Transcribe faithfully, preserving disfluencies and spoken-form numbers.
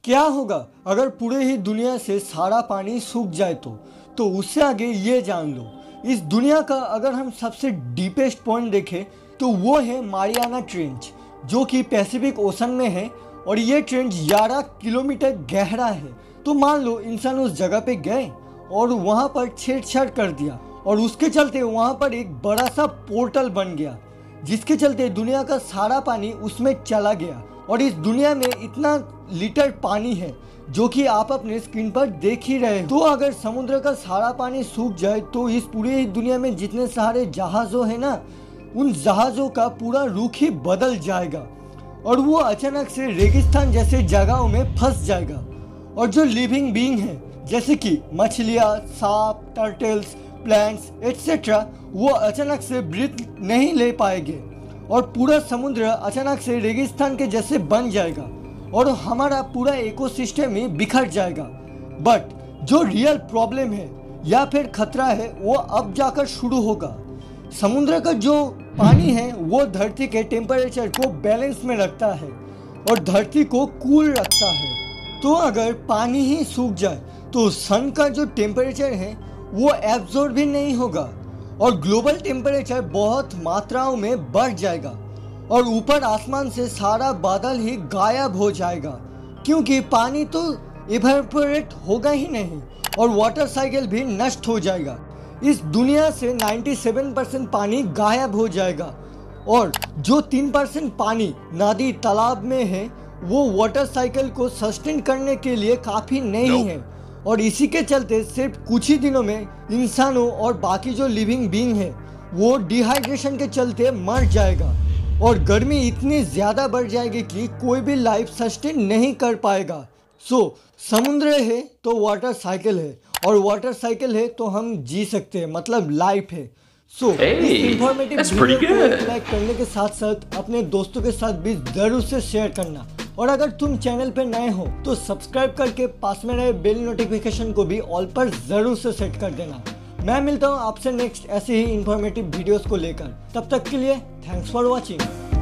क्या होगा अगर पूरे ही दुनिया से सारा पानी सूख जाए तो तो उससे आगे ये जान लो। इस दुनिया का अगर हम सबसे डीपेस्ट पॉइंट देखें तो वो है मारियाना ट्रेंच, जो कि पैसिफिक ओशन में है और ये ट्रेंच ग्यारह किलोमीटर गहरा है। तो मान लो इंसान उस जगह पे गए और वहाँ पर छेड़छाड़ कर दिया और उसके चलते वहाँ पर एक बड़ा सा पोर्टल बन गया, जिसके चलते दुनिया का सारा पानी उसमें चला गया। और इस दुनिया में इतना लीटर पानी है जो कि आप अपने स्क्रीन पर देख ही रहे हो। तो अगर समुद्र का सारा पानी सूख जाए तो इस पूरी दुनिया में जितने सारे जहाज़ों हैं ना, उन जहाज़ों का पूरा रुख ही बदल जाएगा और वो अचानक से रेगिस्तान जैसे जगहों में फंस जाएगा। और जो लिविंग बीइंग है जैसे कि मछलियाँ, सांप, टर्टल्स, प्लांट्स एक्सेट्रा, वो अचानक से ब्रीथ नहीं ले पाएंगे और पूरा समुद्र अचानक से रेगिस्तान के जैसे बन जाएगा और हमारा पूरा इकोसिस्टम ही बिखर जाएगा। बट जो रियल प्रॉब्लम है या फिर खतरा है वो अब जाकर शुरू होगा। समुद्र का जो पानी है वो धरती के टेम्परेचर को बैलेंस में रखता है और धरती को कूल रखता है। तो अगर पानी ही सूख जाए तो सन का जो टेम्परेचर है वो एब्जॉर्ब भी नहीं होगा और ग्लोबल टेम्परेचर बहुत मात्राओं में बढ़ जाएगा और ऊपर आसमान से सारा बादल ही गायब हो जाएगा, क्योंकि पानी तो इवेपोरेट होगा ही नहीं और वाटर साइकिल भी नष्ट हो जाएगा। इस दुनिया से सत्तानवे परसेंट पानी गायब हो जाएगा और जो तीन परसेंट पानी नदी तालाब में है वो वाटर साइकिल को सस्टेन करने के लिए काफ़ी नहीं है। और इसी के चलते सिर्फ कुछ ही दिनों में इंसानों और बाकी जो लिविंग बीइंग है वो डिहाइड्रेशन के चलते मर जाएगा और गर्मी इतनी ज़्यादा बढ़ जाएगी कि कोई भी लाइफ सस्टेन नहीं कर पाएगा। सो समुद्र है तो वाटर साइकिल है और वाटर साइकिल है तो हम जी सकते हैं, मतलब लाइफ है। सो so, hey, इस इंफॉर्मेटिव वीडियो को लाइक करने के साथ साथ अपने दोस्तों के साथ भी जरूर से शेयर करना और अगर तुम चैनल पे नए हो तो सब्सक्राइब करके पास में रहे बेल नोटिफिकेशन को भी ऑल पर जरूर से सेट कर देना। मैं मिलता हूँ आपसे नेक्स्ट ऐसे ही इंफॉर्मेटिव वीडियोस को लेकर, तब तक के लिए थैंक्स फॉर वॉचिंग।